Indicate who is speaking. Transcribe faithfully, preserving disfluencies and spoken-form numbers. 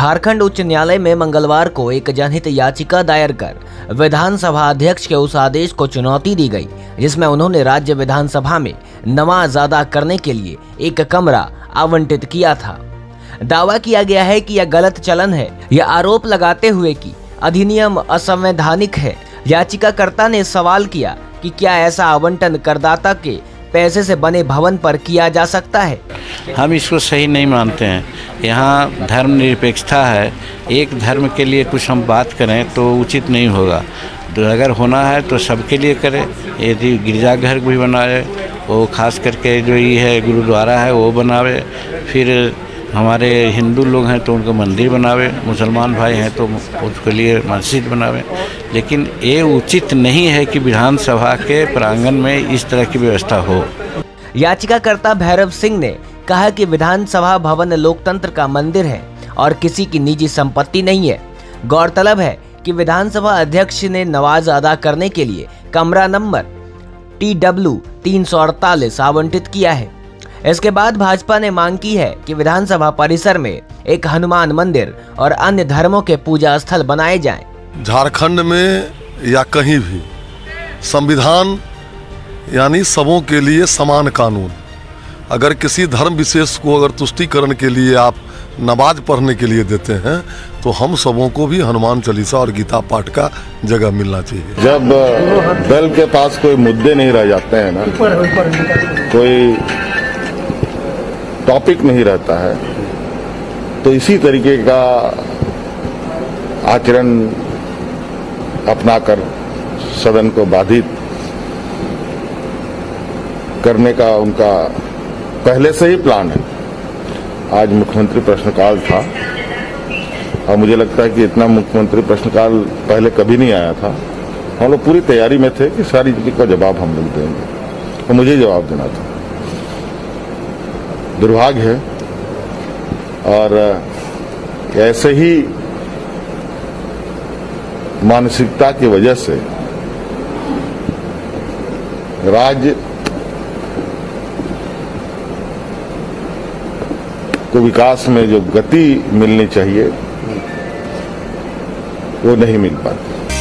Speaker 1: झारखंड उच्च न्यायालय में मंगलवार को एक जनहित याचिका दायर कर विधानसभा अध्यक्ष के उस आदेश को चुनौती दी गई जिसमें उन्होंने राज्य विधानसभा में नमाज अदा करने के लिए एक कमरा आवंटित किया था। दावा किया गया है कि यह गलत चलन है। यह आरोप लगाते हुए कि अधिनियम असंवैधानिक है। याचिकाकर्ता ने सवाल किया कि क्या ऐसा आवंटन करदाता के पैसे से बने भवन पर किया जा सकता है।
Speaker 2: हम इसको सही नहीं मानते हैं। यहाँ धर्मनिरपेक्षता है। एक धर्म के लिए कुछ हम बात करें तो उचित नहीं होगा। तो अगर होना है तो सबके लिए करें। यदि गिरजाघर भी बनाए, वो खास करके जो ये है गुरुद्वारा है वो बनावे। फिर हमारे हिंदू लोग हैं तो उनको मंदिर बनावे, मुसलमान भाई हैं तो उसके लिए मस्जिद बनावे। लेकिन ये उचित नहीं है कि विधानसभा के प्रांगण में इस तरह की व्यवस्था हो।
Speaker 1: याचिकाकर्ता भैरव सिंह ने कहा कि विधानसभा भवन लोकतंत्र का मंदिर है और किसी की निजी संपत्ति नहीं है। गौरतलब है कि विधानसभा अध्यक्ष ने नमाज अदा करने के लिए कमरा नंबर टी डब्ल्यू तीन सौ अड़तालीस आवंटित किया है। इसके बाद भाजपा ने मांग की है कि विधानसभा परिसर में एक हनुमान मंदिर और अन्य धर्मों के पूजा स्थल बनाए जाएं।
Speaker 3: झारखंड में या कहीं भी संविधान यानी सबों के लिए समान कानून। अगर किसी धर्म विशेष को अगर तुष्टिकरण के लिए आप नमाज पढ़ने के लिए देते हैं तो हम सबों को भी हनुमान चालीसा और गीता पाठ का जगह मिलना चाहिए।
Speaker 4: जब दल के पास कोई मुद्दे नहीं रह जाते हैं ना, कोई टॉपिक नहीं रहता है, तो इसी तरीके का आचरण अपनाकर सदन को बाधित करने का उनका पहले से ही प्लान है। आज मुख्यमंत्री प्रश्नकाल था और मुझे लगता है कि इतना मुख्यमंत्री प्रश्नकाल पहले कभी नहीं आया था। हम लोग पूरी तैयारी में थे कि सारी चीज का जवाब हम लोग देंगे, तो मुझे जवाब देना था। दुर्भाग्य है और ऐसे ही मानसिकता की वजह से राज्य को विकास में जो गति मिलनी चाहिए वो नहीं मिल पाती।